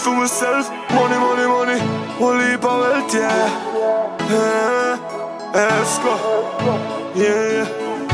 for myself. Money, money, money, whole heap of wealth, yeah. Let's go, yeah.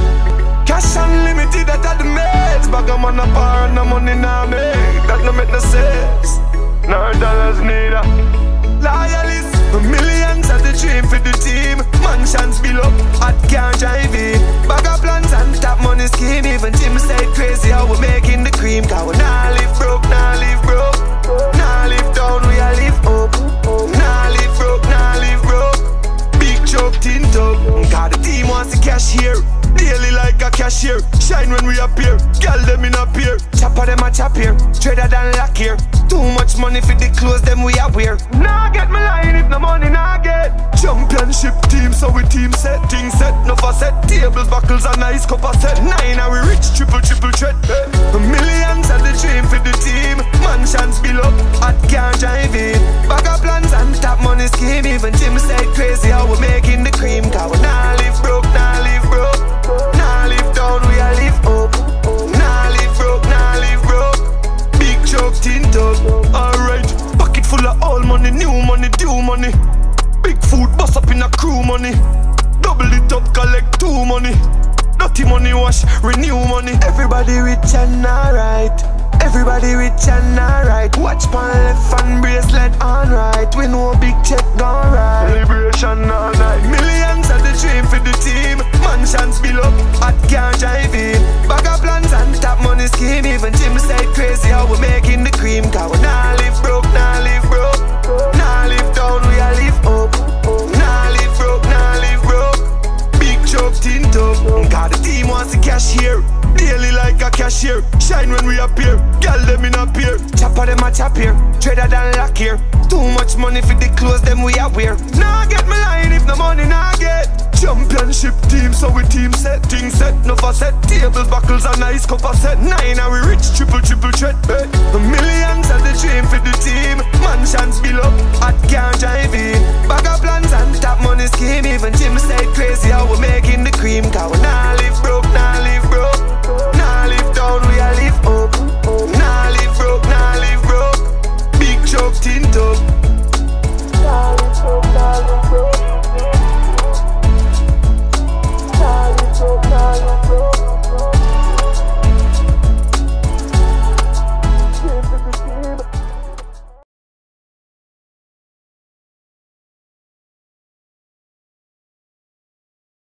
Cash unlimited, that are the mates. Bag of man apart, no money now make. That no make no sense, no dollars neither. Loyalists, millions are the dream for the team. Mansions below, hot car driving. Bag of plans and top money scheme. Even Tim said crazy how we making the cream. Cause we nah live broke, nah live broke. Nah live down, we a live up. Nah live broke, nah live broke. Big choke, tin top. Cause the team wants to cash here. Daily like a cashier. Shine when we appear. Girl them in a pair. Chopper them a chop here. Trader than lock here. Too much money for the clothes them we are wear. Nah get my line if no money nah get. Championship team so we team set. Things set, no for set. Tables, buckles and nice cup of set. 9 are we rich, triple threat. Millions are the dream for the team. Mansions below, hot car driving. Bag of plans and top money scheme. Even Tim said crazy how we making the cream. Cause we nah live broke, nah live broke. Nah live down, we a live up. Nah live broke, nah live broke. Big choke, tin top. Alright, pocket full of old money, new money, due money. Big food, bust up in a crew money. Double it up, collect 2 money. Dirty money wash, renew money. Everybody rich and alright. Everybody rich and alright. Watch pan left and bracelet on right. We know big check gone right. Liberation all night. Millions are the dream for the team. Mansions below, hot car driving. Bag of plans and top money scheme. Even Tim said crazy how we making the cream. Cause we nah live broke, nah live broke. Nah live down, we a live up. Nah live broke, nah live broke. Big choke, tin top. Cause the team wants to cash here. Daily like a cashier. Shine when we appear. Girl them in a pair. Chopper them a chop here. Trader than lock here. Too much money for the clothes them we are wear. Nah get my line if no money nah get. Championship team so we team set. Things set, no for set. Tables, buckles and nice cup of set. 9 are we rich, triple threat. Millions are the dream for the team. Mansions below, hot car driving. Bag of plans and top money scheme. Even Tim said crazy how we making the cream. Cause we nah live broke, nah live